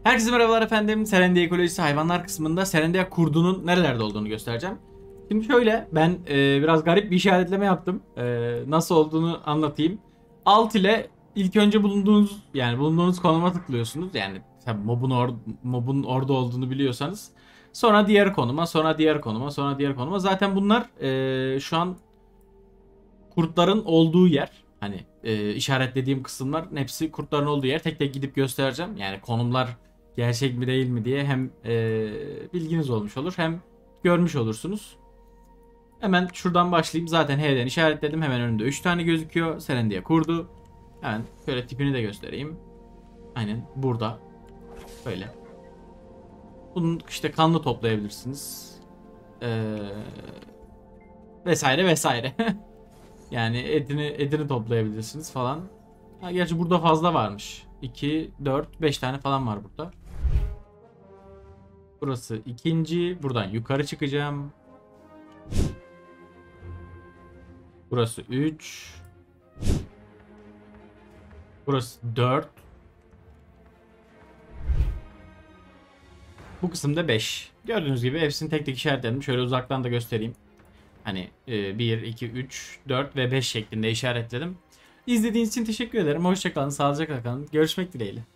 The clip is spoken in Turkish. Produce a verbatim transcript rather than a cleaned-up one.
Herkese merhabalar efendim. Serendia Ekolojisi hayvanlar kısmında Serendia kurdunun nerelerde olduğunu göstereceğim. Şimdi şöyle ben e, biraz garip bir işaretleme yaptım. E, nasıl olduğunu anlatayım. Alt ile ilk önce bulunduğunuz yani bulunduğunuz konuma tıklıyorsunuz. Yani tabii mobun, or mobun orada olduğunu biliyorsanız. Sonra diğer konuma, sonra diğer konuma, sonra diğer konuma. Zaten bunlar e, şu an kurtların olduğu yer. Hani e, işaretlediğim kısımlar hepsi kurtların olduğu yer. Tek tek gidip göstereceğim. Yani konumlar gerçek mi değil mi diye hem e, bilginiz olmuş olur hem görmüş olursunuz. Hemen şuradan başlayayım. Zaten H'den işaretledim. Hemen önümde üç tane gözüküyor. Serendia kurdu. Hemen şöyle tipini de göstereyim. Aynen burada. Böyle. Bunun işte kanını toplayabilirsiniz. Ee, vesaire vesaire. Yani etini etini toplayabilirsiniz falan. Ha, gerçi burada fazla varmış. iki, dört, beş tane falan var burada. Burası ikinci. Buradan yukarı çıkacağım. Burası üç. Burası dört. Bu kısımda beş. Gördüğünüz gibi hepsini tek tek işaretledim. Şöyle uzaktan da göstereyim. Hani bir, iki, üç, dört ve beş şeklinde işaretledim. İzlediğiniz için teşekkür ederim. Hoşçakalın, sağlıcakla kalın. Görüşmek dileğiyle.